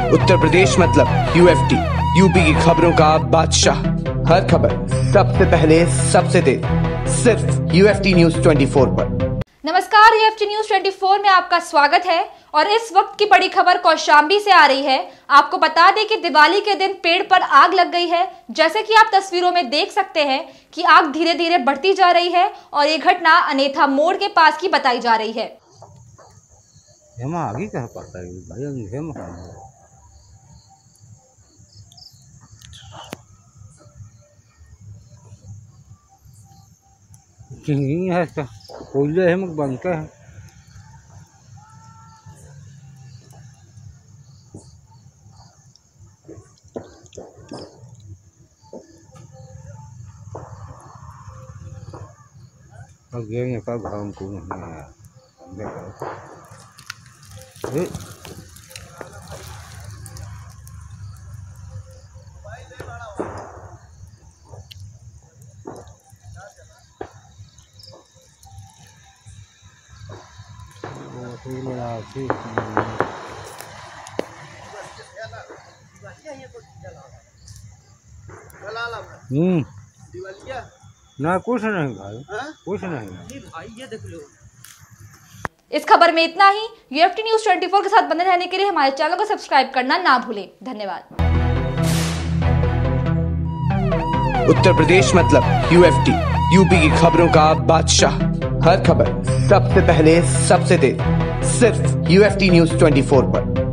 उत्तर प्रदेश मतलब UFT, UP की खबरों का बादशाह। हर खबर सबसे पहले, सबसे तेज, सिर्फ यूएफटी न्यूज 24 पर। नमस्कार, यूएफटी न्यूज 24 में आपका स्वागत है और इस वक्त की बड़ी खबर कौशाम्बी से आ रही है। आपको बता दें कि दिवाली के दिन पेड़ पर आग लग गई है। जैसे कि आप तस्वीरों में देख सकते हैं कि आग धीरे धीरे बढ़ती जा रही है और ये घटना अनेथा मोड़ के पास की बताई जा रही है। आगे कहाँ पड़ता है भाई, चिंगी है इसका कोयले है मग बनता है। अगे का घाम को नहीं है ना कुछ नहीं भाई, कुछ नहीं भाई, ये देख लो। इस खबर में इतना ही। यूएफटी न्यूज 24 के साथ बने रहने के लिए हमारे चैनल को सब्सक्राइब करना ना भूलें। धन्यवाद। उत्तर प्रदेश मतलब यूएफटी, यूपी की खबरों का बादशाह। हर खबर सबसे पहले, सबसे तेज, सिर्फ यूएफटी न्यूज 24 पर।